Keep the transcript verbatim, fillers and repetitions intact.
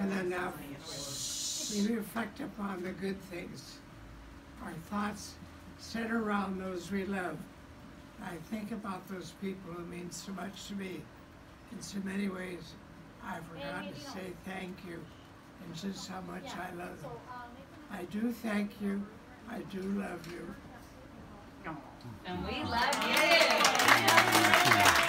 often enough, we reflect upon the good things. Our thoughts center around those we love. I think about those people who mean so much to me. In so many ways, I've forgotten to say thank you and just how much I love them. I do thank you. I do love you. And we love you.